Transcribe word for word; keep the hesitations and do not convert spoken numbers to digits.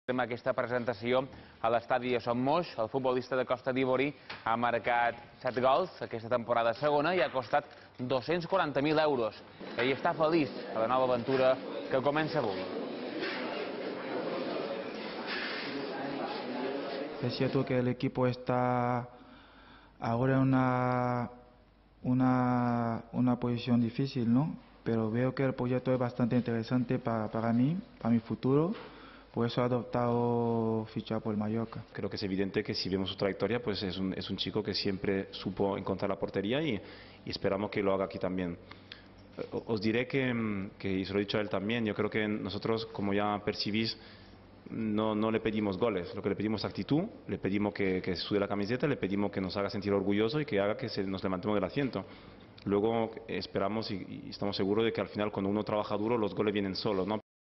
Amb aquesta presentació a l'estadi de Son Moix, el futbolista de Costa d'Ivori ha marcat set gols aquesta temporada segona i ha costat dos-cents quaranta mil euros. Ell està feliç a la nova aventura que comença avui. Es cierto que el equipo está ahora en una, una, una posición difícil, ¿no? Pero veo que el proyecto es bastante interesante para, para mí, para mi futuro. Por eso he adoptado fichar por el Mallorca. Creo que es evidente que si vemos su trayectoria, pues es un, es un chico que siempre supo encontrar la portería y, y esperamos que lo haga aquí también. Os diré que, que, y se lo he dicho a él también, yo creo que nosotros, como ya percibís, no, no le pedimos goles, lo que le pedimos es actitud, le pedimos que, que sude la camiseta, le pedimos que nos haga sentir orgulloso y que haga que se, nos levantemos del asiento. Luego esperamos y, y estamos seguros de que al final cuando uno trabaja duro los goles vienen solos, ¿no?